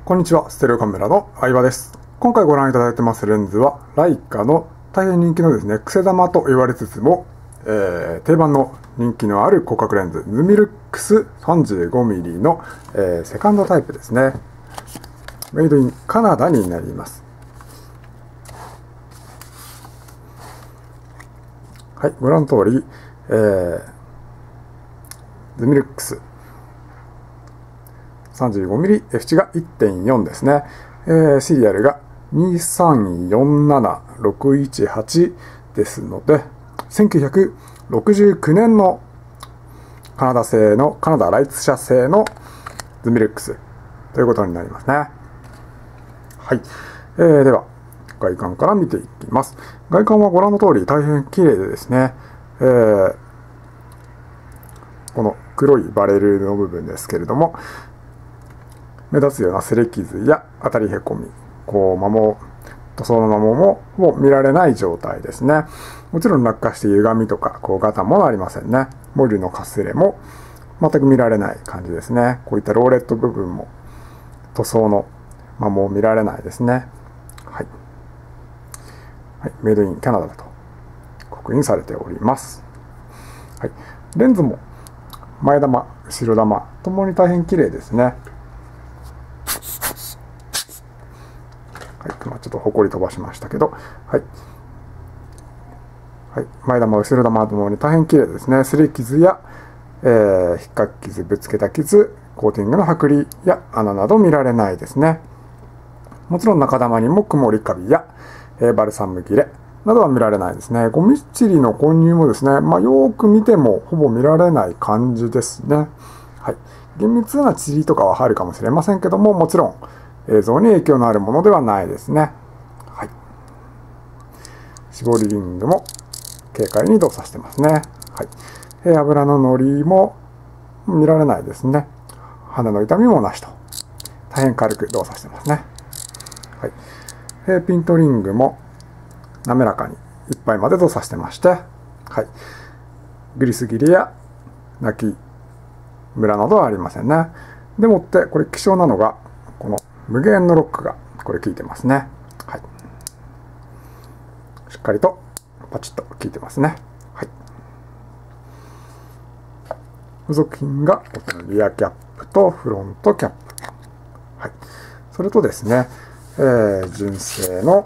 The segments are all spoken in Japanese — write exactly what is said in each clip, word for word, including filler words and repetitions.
こんにちは、ステレオカメラの相葉です。今回ご覧いただいてますレンズは、ライカの大変人気のですね、クセ玉と言われつつも、えー、定番の人気のある広角レンズ、ズミルックス さんじゅうごミリ の、えー、セカンドタイプですね。メイドインカナダになります。はい、ご覧の通り、えー、ズミルックスさんじゅうごミリ、エフ 値が いってんよん ですね。えー、シリアルがにさんよんななろくいちはちですので、せんきゅうひゃくろくじゅうきゅうねんのカナダ製の、カナダライツ社製のズミルックスということになりますね。はい。えー、では、外観から見ていきます。外観はご覧の通り大変綺麗でですね、えー、この黒いバレルの部分ですけれども、目立つような擦れ傷や当たりへこみ、こう摩耗、塗装の摩耗ももう見られない状態ですね。もちろん落下して歪みとかこうガタもありませんね。モリのかすれも全く見られない感じですね。こういったローレット部分も塗装の摩耗見られないですね。はい。はい、メイドインキャナダだと刻印されております。はい。レンズも前玉、後ろ玉ともに大変綺麗ですね。はい、ちょっとほこり飛ばしましたけど、はい。はい、前玉、後ろ玉ともに大変綺麗ですね。擦れ傷や、えー、引っかき傷、ぶつけた傷、コーティングの剥離や穴など見られないですね。もちろん中玉にも曇りカビや、えー、バルサム切れなどは見られないですね。ゴミっちりの混入もですね、まあ、よーく見てもほぼ見られない感じですね。はい。厳密なチリとかは入るかもしれませんけども、もちろん、映像に影響のあるものではないですね。はい。絞りリングも軽快に動作してますね。はい。えー、油ののりも見られないですね。鼻の痛みもなしと。大変軽く動作してますね。はい。えー、ピントリングも滑らかにいっぱいまで動作してまして、はい。グリス切れや泣きムラなどはありませんね。でもって、これ希少なのが、この無限のロックがこれ効いてますね。はい。しっかりとパチッと効いてますね。はい。付属品がリアキャップとフロントキャップ。はい。それとですね、えー、純正の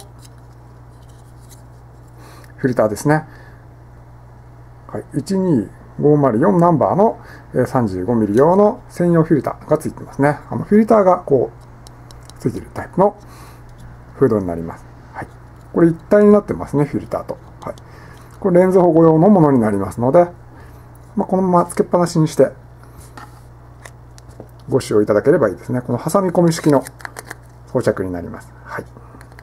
フィルターですね。はい。いちにごまるよんナンバーの さんじゅうごミリ 用の専用フィルターがついてますね。あのフィルターがこうついているタイプのフードになります。はい。これ一体になってますね、フィルターと。はい。これレンズ保護用のものになりますので、まあ、このままつけっぱなしにしてご使用いただければいいですね。この挟み込み式の装着になります。はい。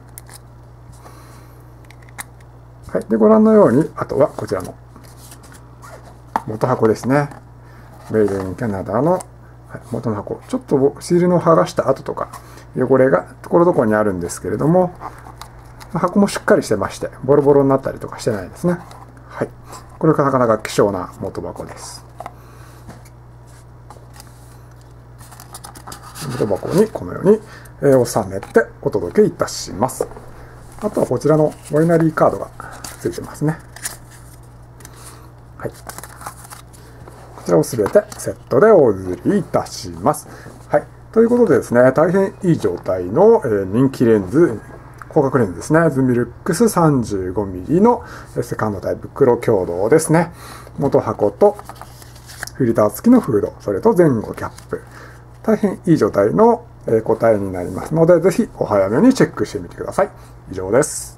はい。で、ご覧のように、あとはこちらの元箱ですね。メイドインキャナダの元の箱。ちょっとシールの剥がした跡とか汚れがところどころにあるんですけれども、箱もしっかりしてまして、ボロボロになったりとかしてないですね。はい。これがなかなか希少な元箱です。元箱にこのように、えー、収めてお届けいたします。あとはこちらのワイナリーカードがついてますね。はい。こちらをすべてセットでお譲りいたします。はい。ということでですね、大変いい状態の、えー、人気レンズ、広角レンズですね。ズミルックス さんじゅうごミリ のセカンドタイプ黒強度ですね。元箱とフィルター付きのフード、それと前後キャップ。大変いい状態の個体になりますので、ぜひお早めにチェックしてみてください。以上です。